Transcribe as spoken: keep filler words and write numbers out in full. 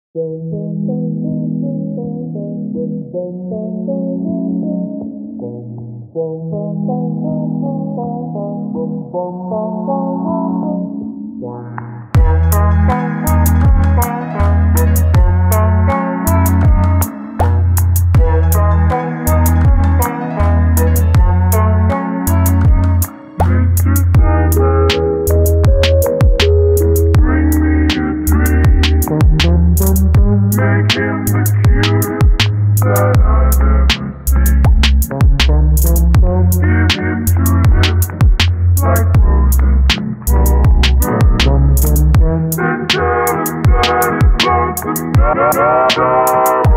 Make him the cutest that I've ever seen. Give him two lips like roses and clover. Then tell him that his lonesome dog